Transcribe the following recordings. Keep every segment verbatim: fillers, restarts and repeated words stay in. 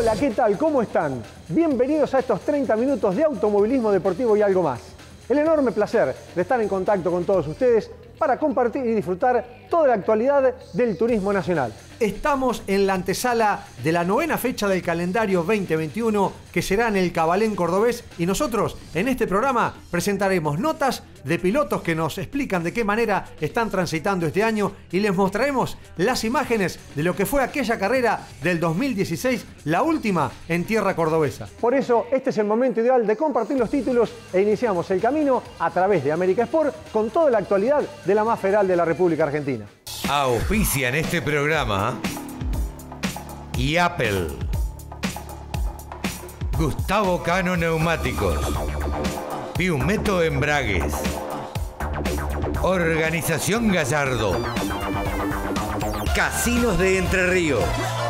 Hola, ¿qué tal? ¿Cómo están? Bienvenidos a estos treinta minutos de automovilismo deportivo y algo más. El enorme placer de estar en contacto con todos ustedes para compartir y disfrutar toda la actualidad del turismo nacional. Estamos en la antesala de la novena fecha del calendario veinte veintiuno, que será en el Cabalén cordobés, y nosotros en este programa presentaremos notas de pilotos que nos explican de qué manera están transitando este año y les mostraremos las imágenes de lo que fue aquella carrera del dos mil dieciséis, la última en tierra cordobesa. Por eso este es el momento ideal de compartir los títulos e iniciamos el camino a través de América Sport con toda la actualidad de la más federal de la República Argentina. Auspician este programa y Apple, Gustavo Cano Neumáticos, Piumeto Embragues, Organización Gallardo, Casinos de Entre Ríos.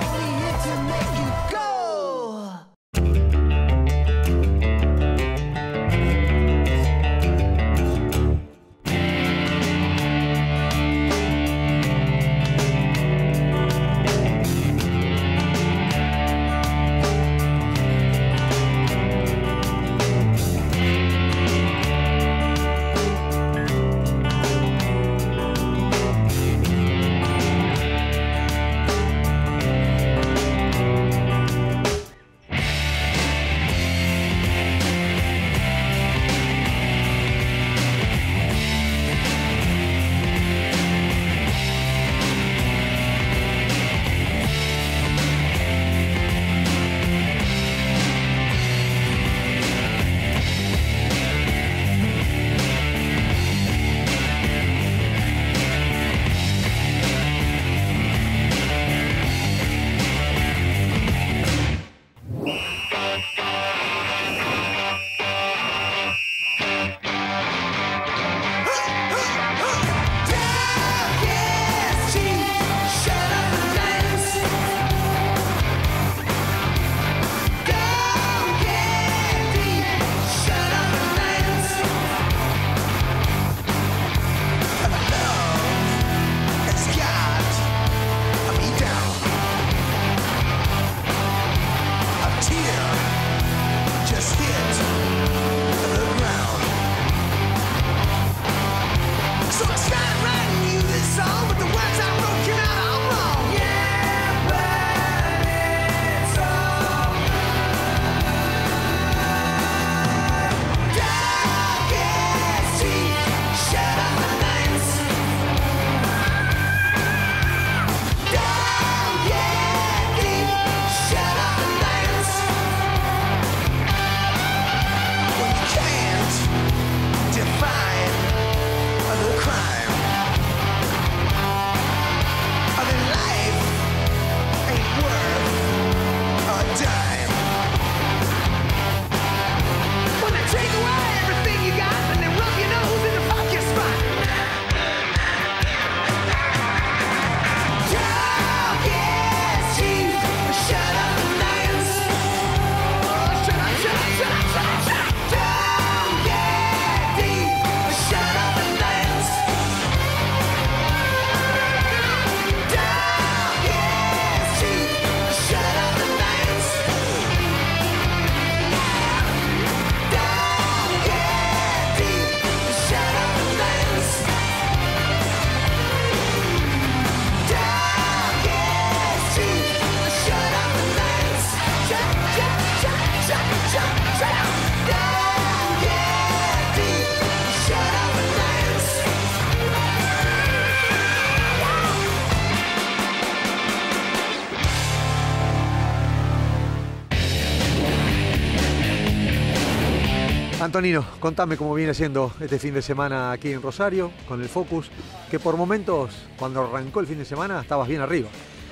Antonino, contame cómo viene siendo este fin de semana aquí en Rosario, con el Focus, que por momentos, cuando arrancó el fin de semana, estabas bien arriba.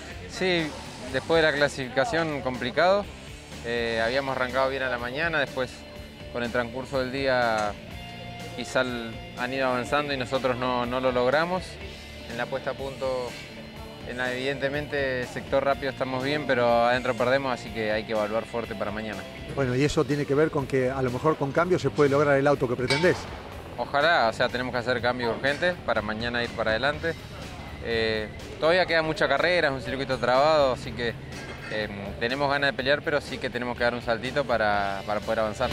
Sí, después de la clasificación complicado, eh, habíamos arrancado bien a la mañana, después con el transcurso del día quizá han ido avanzando y nosotros no, no lo logramos. En la puesta a punto, en la, evidentemente, sector rápido estamos bien, pero adentro perdemos, así que hay que evaluar fuerte para mañana. Bueno, y eso tiene que ver con que a lo mejor con cambios se puede lograr el auto que pretendés. Ojalá, o sea, tenemos que hacer cambios urgentes para mañana ir para adelante. Eh, todavía queda mucha carrera, es un circuito trabado, así que Eh, tenemos ganas de pelear, pero sí que tenemos que dar un saltito para, para poder avanzar.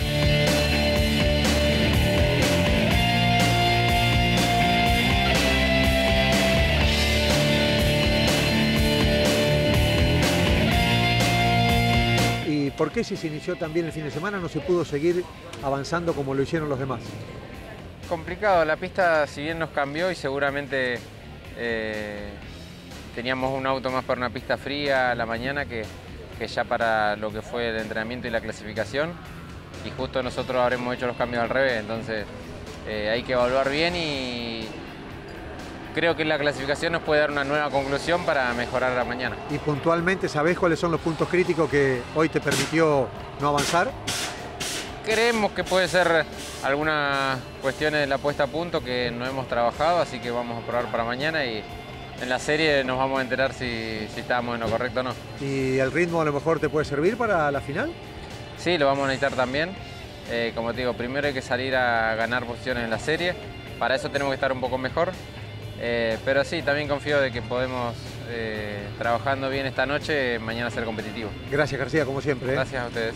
¿Y por qué si se inició también el fin de semana no se pudo seguir avanzando como lo hicieron los demás? Complicado, la pista si bien nos cambió y seguramente eh, teníamos un auto más para una pista fría a la mañana que, que ya para lo que fue el entrenamiento y la clasificación, y justo nosotros habremos hecho los cambios al revés, entonces eh, hay que evaluar bien y creo que la clasificación nos puede dar una nueva conclusión para mejorar la mañana. Y puntualmente, ¿sabés cuáles son los puntos críticos que hoy te permitió no avanzar? Creemos que puede ser algunas cuestiones de la puesta a punto que no hemos trabajado, así que vamos a probar para mañana y en la serie nos vamos a enterar si, si estamos en lo correcto o no. ¿Y el ritmo a lo mejor te puede servir para la final? Sí, lo vamos a necesitar también. Eh, como te digo, primero hay que salir a ganar posiciones en la serie, para eso tenemos que estar un poco mejor. Eh, pero sí, también confío de que podemos, eh, trabajando bien esta noche, mañana ser competitivos. Gracias, García, como siempre. ¿eh? Gracias a ustedes.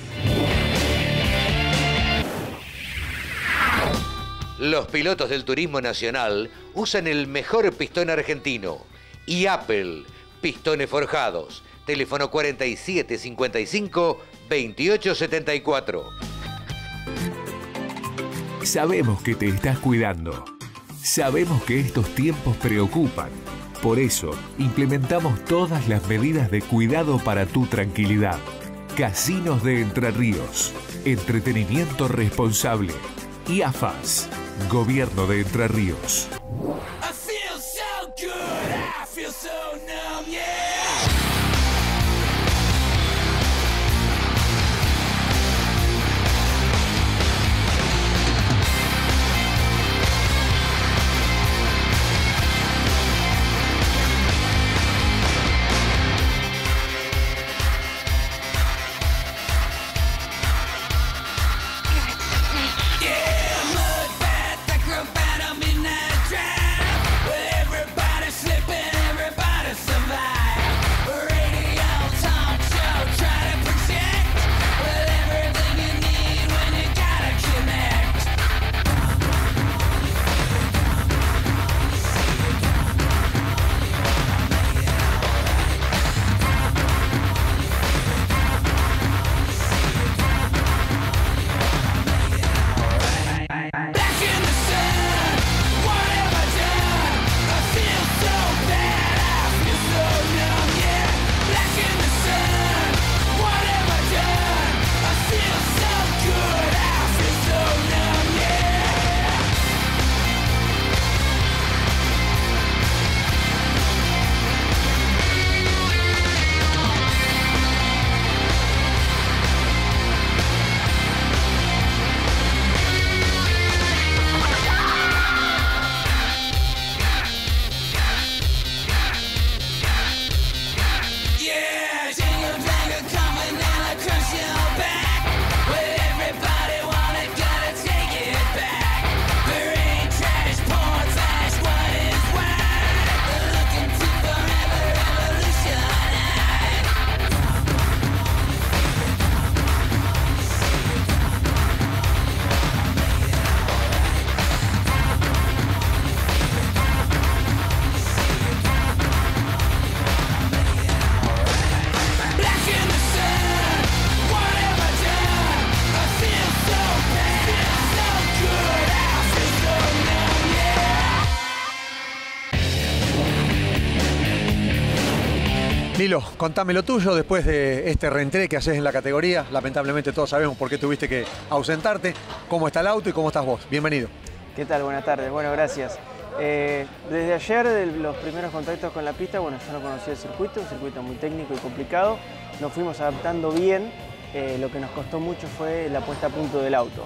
Los pilotos del turismo nacional usan el mejor pistón argentino. Y Apple, pistones forjados. Teléfono cuarenta y siete cincuenta y cinco, veintiocho setenta y cuatro. Sabemos que te estás cuidando. Sabemos que estos tiempos preocupan. Por eso, implementamos todas las medidas de cuidado para tu tranquilidad. Casinos de Entre Ríos. Entretenimiento responsable. I A F A S. Gobierno de Entre Ríos. Lilo, contame lo tuyo después de este reentré que haces en la categoría. Lamentablemente todos sabemos por qué tuviste que ausentarte. ¿Cómo está el auto y cómo estás vos? Bienvenido. ¿Qué tal? Buenas tardes. Bueno, gracias. Eh, desde ayer, de los primeros contactos con la pista, bueno, yo no conocía el circuito, un circuito muy técnico y complicado. Nos fuimos adaptando bien. Eh, lo que nos costó mucho fue la puesta a punto del auto.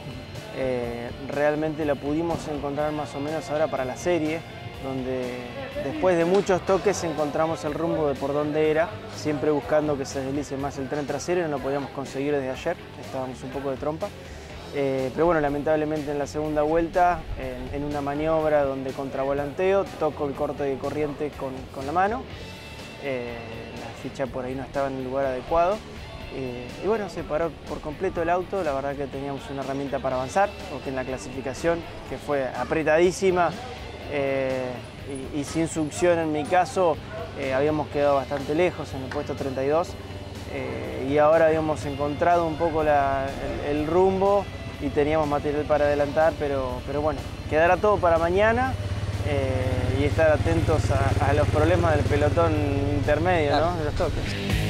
Eh, realmente la pudimos encontrar más o menos ahora para la serie, donde después de muchos toques encontramos el rumbo de por dónde era, siempre buscando que se deslice más el tren trasero y no lo podíamos conseguir desde ayer, estábamos un poco de trompa. Eh, pero bueno, lamentablemente en la segunda vuelta, en, en una maniobra donde contravolanteo, toco el corte de corriente con, con la mano. Eh, ficha por ahí no estaba en el lugar adecuado. Eh, y bueno, se paró por completo el auto, la verdad que teníamos una herramienta para avanzar, porque en la clasificación, que fue apretadísima eh, y, y sin succión en mi caso, eh, habíamos quedado bastante lejos en el puesto treinta y dos eh, y ahora habíamos encontrado un poco la, el, el rumbo y teníamos material para adelantar, pero, pero bueno, quedará todo para mañana eh, y estar atentos a, a los problemas del pelotón intermedio, claro, ¿no? De los toques.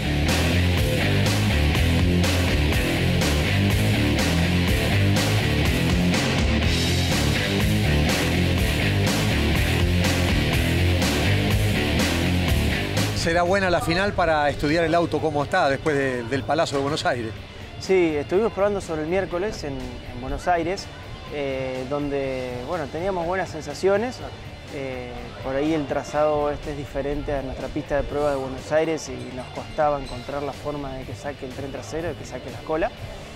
¿Será buena la final para estudiar el auto cómo está después de, del Palacio de Buenos Aires? Sí, estuvimos probando sobre el miércoles en, en Buenos Aires, eh, donde bueno, teníamos buenas sensaciones. Eh, por ahí el trazado este es diferente a nuestra pista de prueba de Buenos Aires y nos costaba encontrar la forma de que saque el tren trasero, de que saque la cola.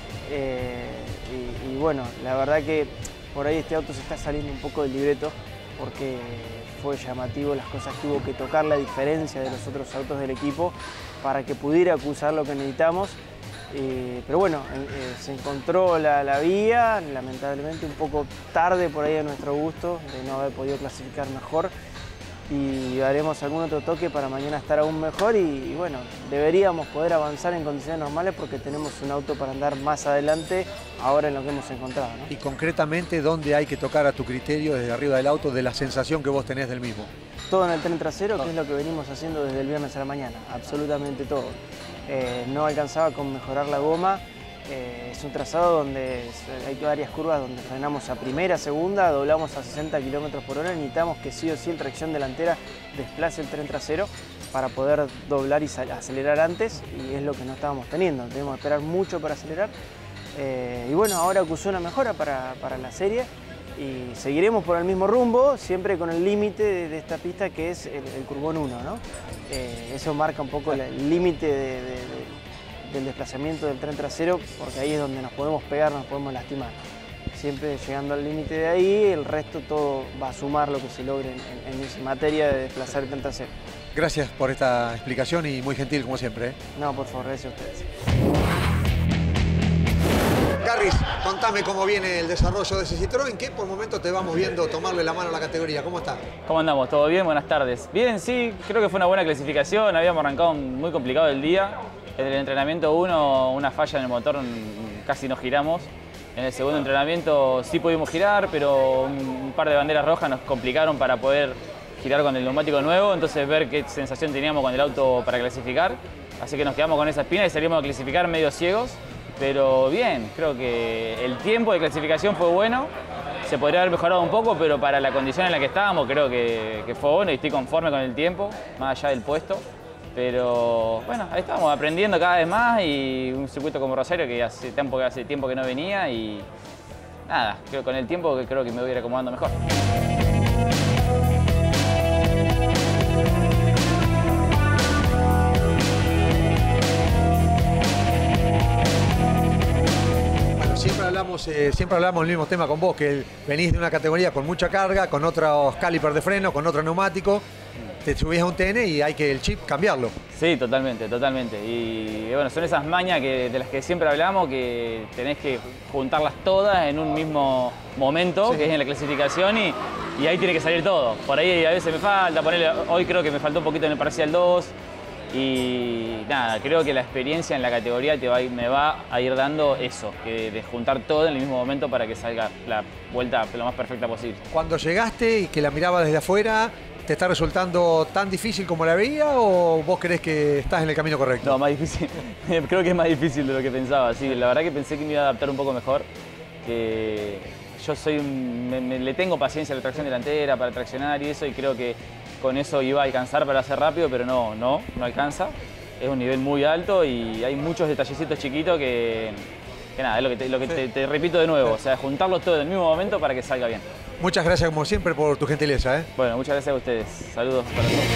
Eh, y, y bueno, la verdad que por ahí este auto se está saliendo un poco del libreto porque fue llamativo las cosas que hubo que tocar, la diferencia de los otros autos del equipo para que pudiera acusar lo que necesitamos. Eh, pero bueno, eh, se encontró la, la vía, lamentablemente un poco tarde por ahí a nuestro gusto, de no haber podido clasificar mejor. Y haremos algún otro toque para mañana estar aún mejor y, y bueno, deberíamos poder avanzar en condiciones normales porque tenemos un auto para andar más adelante ahora en lo que hemos encontrado, ¿no? Y concretamente, ¿dónde hay que tocar a tu criterio desde arriba del auto de la sensación que vos tenés del mismo? Todo en el tren trasero, que es lo que venimos haciendo desde el viernes a la mañana, absolutamente todo. Eh, no alcanzaba con mejorar la goma. Eh, es un trazado donde hay varias curvas donde frenamos a primera, segunda, doblamos a sesenta kilómetros por hora, necesitamos que sí o sí en tracción delantera desplace el tren trasero para poder doblar y acelerar antes y es lo que no estábamos teniendo, tenemos que esperar mucho para acelerar eh, y bueno, ahora acusó una mejora para, para la serie y seguiremos por el mismo rumbo, siempre con el límite de, de esta pista que es el, el curvón uno, ¿no? Eh, eso marca un poco el límite de, de, de del desplazamiento del tren trasero, porque ahí es donde nos podemos pegar, nos podemos lastimar. Siempre llegando al límite de ahí, el resto todo va a sumar lo que se logre en, en, en materia de desplazar el tren trasero. Gracias por esta explicación y muy gentil como siempre, ¿eh? No, por favor, gracias a ustedes. Garris, contame cómo viene el desarrollo de ese Citroën, que por momento te vamos viendo tomarle la mano a la categoría. ¿Cómo está? ¿Cómo andamos? ¿Todo bien? Buenas tardes. Bien, sí, creo que fue una buena clasificación. Habíamos arrancado muy complicado el día. En el entrenamiento uno, una falla en el motor, casi nos giramos. En el segundo entrenamiento sí pudimos girar, pero un par de banderas rojas nos complicaron para poder girar con el neumático nuevo, entonces ver qué sensación teníamos con el auto para clasificar. Así que nos quedamos con esa espina y salimos a clasificar medio ciegos. Pero bien, creo que el tiempo de clasificación fue bueno. Se podría haber mejorado un poco, pero para la condición en la que estábamos creo que, que fue bueno y estoy conforme con el tiempo, más allá del puesto. Pero bueno, ahí estamos aprendiendo cada vez más y un circuito como Rosario que hace tiempo, hace tiempo que no venía y nada, creo con el tiempo que creo que me voy a ir acomodando mejor. Bueno, siempre hablamos, eh, siempre hablamos el mismo tema con vos, que venís de una categoría con mucha carga, con otros calipers de freno, con otro neumático. Te subís a un T N y hay que el chip cambiarlo. Sí, totalmente, totalmente. Y bueno, son esas mañas que, de las que siempre hablamos, que tenés que juntarlas todas en un mismo momento, sí, que es en la clasificación, y, y ahí tiene que salir todo. Por ahí a veces me falta, ponerle, hoy creo que me faltó un poquito en el parcial dos. Y nada, creo que la experiencia en la categoría te va, me va a ir dando eso, que de juntar todo en el mismo momento para que salga la vuelta lo más perfecta posible. Cuando llegaste y que la miraba desde afuera, ¿te está resultando tan difícil como la veía o vos crees que estás en el camino correcto? No, más difícil. Creo que es más difícil de lo que pensaba. Sí, la verdad que pensé que me iba a adaptar un poco mejor. Que yo soy un, me, me, le tengo paciencia a la tracción delantera para traccionar y eso, y creo que con eso iba a alcanzar para hacer rápido, pero no, no, no alcanza. Es un nivel muy alto y hay muchos detallecitos chiquitos que, que nada, es lo que, te, lo que sí. te, te repito de nuevo, o sea, juntarlos todos en el mismo momento para que salga bien. Muchas gracias como siempre por tu gentileza, ¿eh? Bueno, muchas gracias a ustedes. Saludos para todos.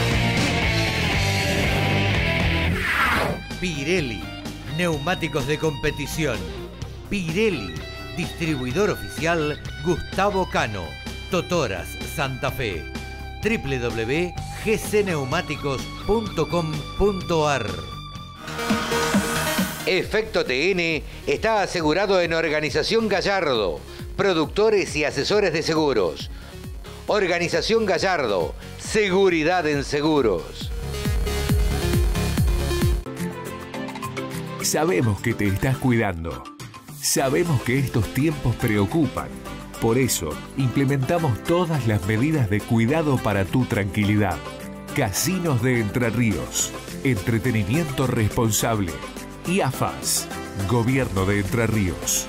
Pirelli, neumáticos de competición. Pirelli, distribuidor oficial Gustavo Cano, Totoras, Santa Fe. doble u doble u doble u punto g c neumáticos punto com punto a r. Efecto T N está asegurado en Organización Gallardo, productores y asesores de seguros. Organización Gallardo, seguridad en seguros. Sabemos que te estás cuidando. Sabemos que estos tiempos preocupan. Por eso, implementamos todas las medidas de cuidado para tu tranquilidad. Casinos de Entre Ríos. Entretenimiento responsable. I A F A S. Gobierno de Entre Ríos.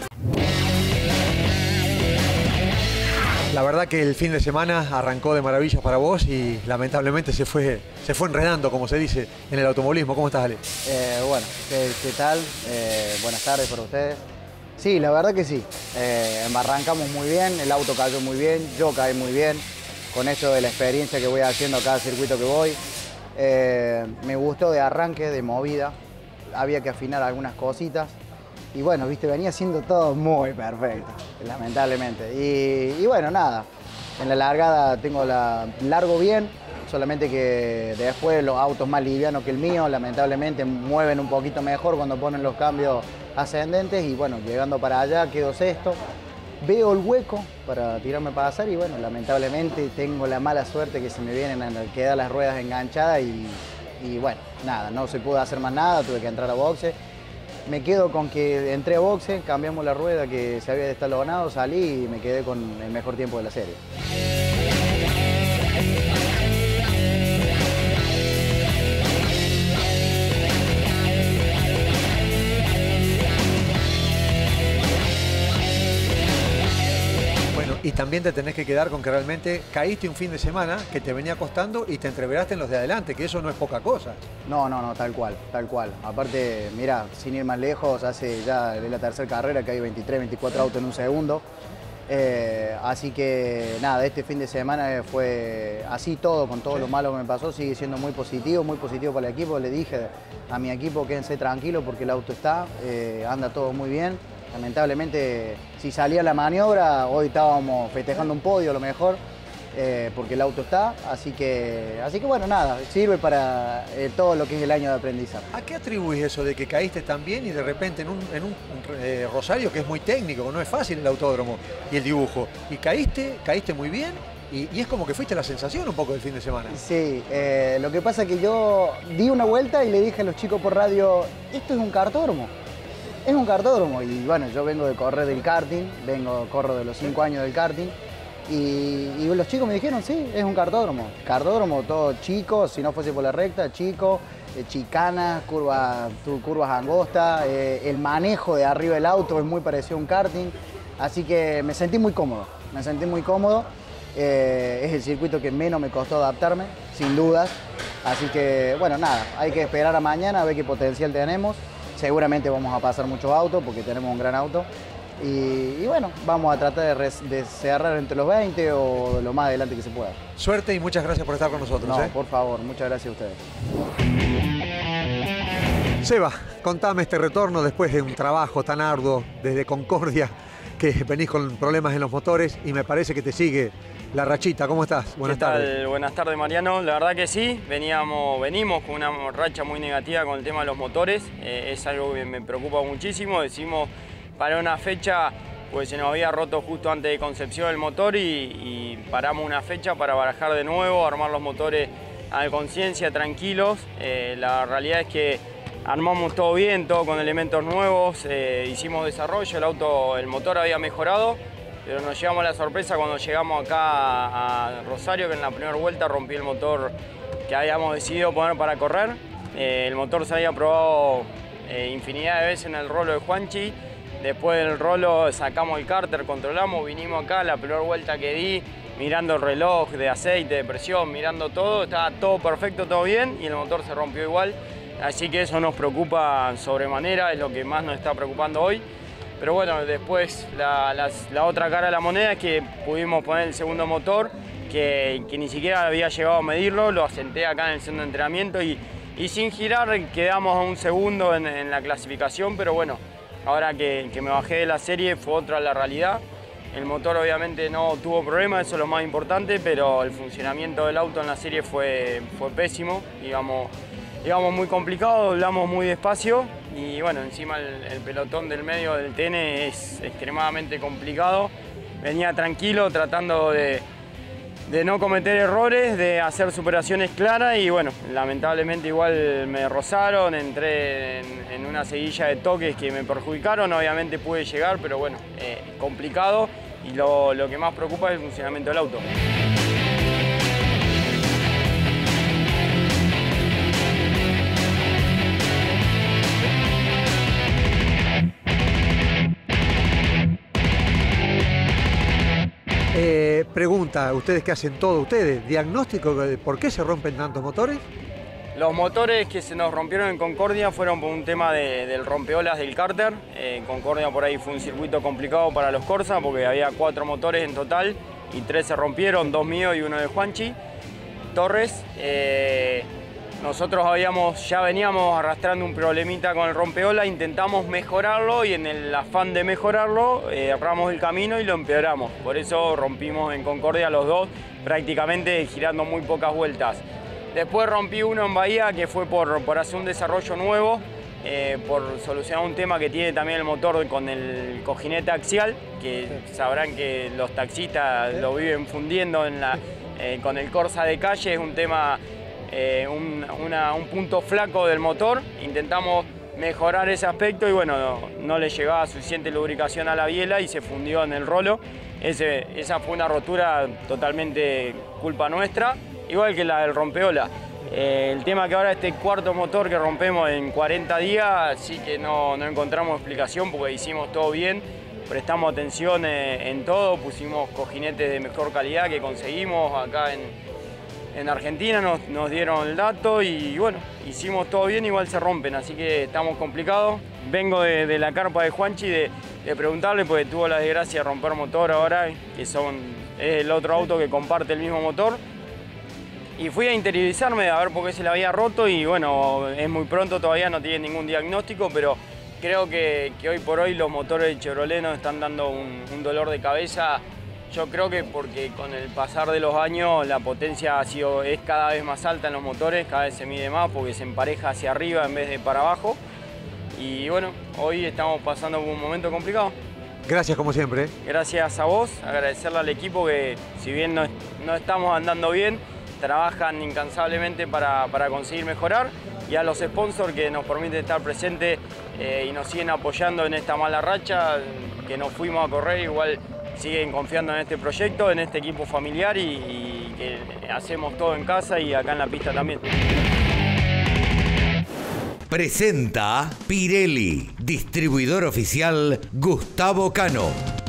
La verdad que el fin de semana arrancó de maravilla para vos y lamentablemente se fue, se fue enredando, como se dice, en el automovilismo. ¿Cómo estás, Ale? Eh, bueno, ¿qué, qué tal? Eh, buenas tardes para ustedes. Sí, la verdad que sí. Eh, arrancamos muy bien, el auto cayó muy bien, yo caí muy bien con esto de la experiencia que voy haciendo a cada circuito que voy. Eh, me gustó de arranque, de movida. Había que afinar algunas cositas. Y bueno, viste, venía siendo todo muy perfecto, lamentablemente. Y, y bueno, nada, en la largada tengo la largo bien, solamente que después los autos más livianos que el mío, lamentablemente mueven un poquito mejor cuando ponen los cambios ascendentes y bueno, llegando para allá quedo sexto. Veo el hueco para tirarme para pasar y bueno, lamentablemente tengo la mala suerte que se me vienen a quedar las ruedas enganchadas y, y bueno, nada, no se pudo hacer más nada, tuve que entrar a boxe. Me quedo con que entré a boxe, cambiamos la rueda que se había destalonado, salí y me quedé con el mejor tiempo de la serie. Y también te tenés que quedar con que realmente caíste un fin de semana que te venía costando y te entreveraste en los de adelante, que eso no es poca cosa. No, no, no, tal cual, tal cual. Aparte, mira, sin ir más lejos, hace ya es la tercera carrera que hay veintitrés, veinticuatro autos en un segundo. Eh, así que nada, este fin de semana fue así todo, con todo lo malo que me pasó, sigue siendo muy positivo, muy positivo para el equipo. Le dije a mi equipo, quédense tranquilos porque el auto está, eh, anda todo muy bien. Lamentablemente, si salía la maniobra, hoy estábamos festejando un podio a lo mejor, eh, porque el auto está. Así que, así que bueno, nada, sirve para eh, todo lo que es el año de aprendizaje. ¿A qué atribuís eso de que caíste tan bien y de repente en un, en un eh, Rosario que es muy técnico, no es fácil el autódromo y el dibujo? Y caíste, caíste muy bien y, y es como que fuiste la sensación un poco del fin de semana. Sí, eh, lo que pasa es que yo di una vuelta y le dije a los chicos por radio, esto es un kartódromo. Es un kartódromo y bueno, yo vengo de correr del karting, vengo, corro de los cinco años del karting y, y los chicos me dijeron, sí, es un kartódromo. Kartódromo todo chico, si no fuese por la recta, chico, eh, chicanas, curvas, curvas angostas, eh, el manejo de arriba del auto es muy parecido a un karting, así que me sentí muy cómodo, me sentí muy cómodo. Eh, es el circuito que menos me costó adaptarme, sin dudas, así que bueno, nada, hay que esperar a mañana a ver qué potencial tenemos. Seguramente vamos a pasar muchos autos porque tenemos un gran auto. Y, y bueno, vamos a tratar de, res, de cerrar entre los veinte o lo más adelante que se pueda. Suerte y muchas gracias por estar con nosotros. No, ¿eh? por favor, muchas gracias a ustedes. Seba, contame este retorno después de un trabajo tan arduo desde Concordia, que venís con problemas en los motores y me parece que te sigue la rachita. ¿Cómo estás? Buenas ¿Qué tal? tardes. Buenas tardes, Mariano. La verdad que sí, veníamos, venimos con una racha muy negativa con el tema de los motores. Eh, es algo que me preocupa muchísimo. Decimos para una fecha, pues se nos había roto justo antes de Concepción el motor y, y paramos una fecha para barajar de nuevo, armar los motores a conciencia, tranquilos. Eh, la realidad es que armamos todo bien, todo con elementos nuevos, eh, hicimos desarrollo, el auto, el motor había mejorado. Pero nos llevamos la sorpresa cuando llegamos acá a, a Rosario, que en la primera vuelta rompí el motor que habíamos decidido poner para correr. Eh, el motor se había probado eh, infinidad de veces en el rolo de Juanchi. Después del rolo sacamos el cárter, controlamos, vinimos acá, la primera vuelta que di, mirando el reloj de aceite, de presión, mirando todo, estaba todo perfecto, todo bien y el motor se rompió igual. Así que eso nos preocupa sobremanera, es lo que más nos está preocupando hoy. Pero bueno, después la, la, la otra cara de la moneda es que pudimos poner el segundo motor, que, que ni siquiera había llegado a medirlo, lo asenté acá en el centro de entrenamiento y, y sin girar quedamos a un segundo en, en la clasificación, pero bueno, ahora que, que me bajé de la serie fue otra la realidad. El motor obviamente no tuvo problemas, eso es lo más importante, pero el funcionamiento del auto en la serie fue, fue pésimo. Íbamos, íbamos muy complicado, doblamos muy despacio y bueno, encima el, el pelotón del medio del T N es extremadamente complicado. Venía tranquilo tratando de, de no cometer errores, de hacer superaciones claras y bueno, lamentablemente igual me rozaron, entré en, en una seguilla de toques que me perjudicaron, obviamente pude llegar, pero bueno, eh, complicado y lo, lo que más preocupa es el funcionamiento del auto. Eh, pregunta, ustedes que hacen todo, ustedes, diagnóstico de por qué se rompen tantos motores. Los motores que se nos rompieron en Concordia fueron por un tema de, del rompeolas del cárter. Eh, en Concordia por ahí fue un circuito complicado para los Corsa porque había cuatro motores en total y tres se rompieron, dos míos y uno de Juanchi Torres. Eh, nosotros habíamos, ya veníamos arrastrando un problemita con el rompeola, intentamos mejorarlo y en el afán de mejorarlo eh, erramos el camino y lo empeoramos. Por eso rompimos en Concordia los dos, prácticamente girando muy pocas vueltas. Después rompí uno en Bahía que fue por, por hacer un desarrollo nuevo, eh, por solucionar un tema que tiene también el motor con el cojinete axial, que sabrán que los taxistas lo viven fundiendo en la, eh, con el Corsa de calle, es un tema, eh, un, una, un punto flaco del motor. Intentamos mejorar ese aspecto y bueno, no, no le llegaba suficiente lubricación a la biela y se fundió en el rolo. Ese, esa fue una rotura totalmente culpa nuestra. Igual que la del rompeola. Eh, el tema que ahora este cuarto motor que rompemos en cuarenta días, sí que no, no encontramos explicación porque hicimos todo bien, prestamos atención eh, en todo, pusimos cojinetes de mejor calidad que conseguimos acá en, en Argentina, nos, nos dieron el dato y bueno, hicimos todo bien, igual se rompen, así que estamos complicados. Vengo de, de la carpa de Juanchi de, de preguntarle porque tuvo la desgracia de romper motor ahora, que son, es el otro auto que comparte el mismo motor. Y fui a interiorizarme a ver por qué se le había roto y bueno, es muy pronto, todavía no tiene ningún diagnóstico, pero creo que, que hoy por hoy los motores de Chevrolet nos están dando un, un dolor de cabeza. Yo creo que porque con el pasar de los años la potencia ha sido, es cada vez más alta en los motores, cada vez se mide más porque se empareja hacia arriba en vez de para abajo. Y bueno, hoy estamos pasando por un momento complicado. Gracias como siempre. Gracias a vos, agradecerle al equipo que si bien no, no estamos andando bien, trabajan incansablemente para, para conseguir mejorar y a los sponsors que nos permiten estar presentes eh, y nos siguen apoyando en esta mala racha, que nos fuimos a correr, igual siguen confiando en este proyecto, en este equipo familiar y, y que hacemos todo en casa y acá en la pista también. Presenta Pirelli, distribuidor oficial Gustavo Cano.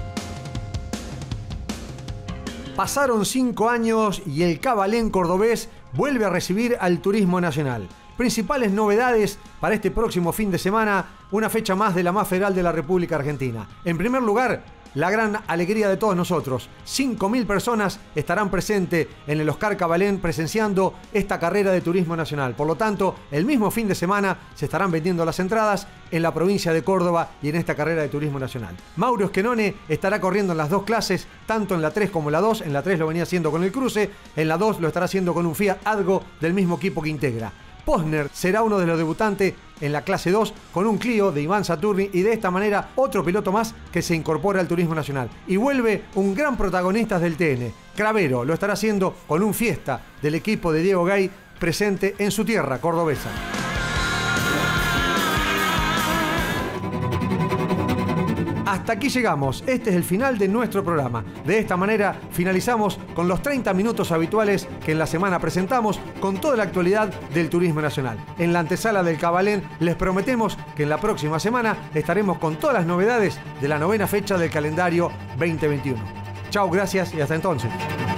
Pasaron cinco años y el Cabalén cordobés vuelve a recibir al turismo nacional. Principales novedades para este próximo fin de semana, una fecha más de la más federal de la República Argentina. En primer lugar, la gran alegría de todos nosotros. cinco mil personas estarán presentes en el Oscar Cabalén presenciando esta carrera de turismo nacional. Por lo tanto, el mismo fin de semana se estarán vendiendo las entradas en la provincia de Córdoba y en esta carrera de turismo nacional. Mauro Esquenone estará corriendo en las dos clases, tanto en la tres como en la dos. En la tres lo venía haciendo con el Cruze, en la dos lo estará haciendo con un Fiat Argo del mismo equipo que integra. Posner será uno de los debutantes en la clase dos con un Clio de Iván Saturni y de esta manera otro piloto más que se incorpora al turismo nacional. Y vuelve un gran protagonista del T N. Cravero lo estará haciendo con un Fiesta del equipo de Diego Gay presente en su tierra cordobesa. Hasta aquí llegamos, este es el final de nuestro programa. De esta manera finalizamos con los treinta minutos habituales que en la semana presentamos con toda la actualidad del turismo nacional. En la antesala del Cabalén les prometemos que en la próxima semana estaremos con todas las novedades de la novena fecha del calendario veinte veintiuno. Chau, gracias y hasta entonces.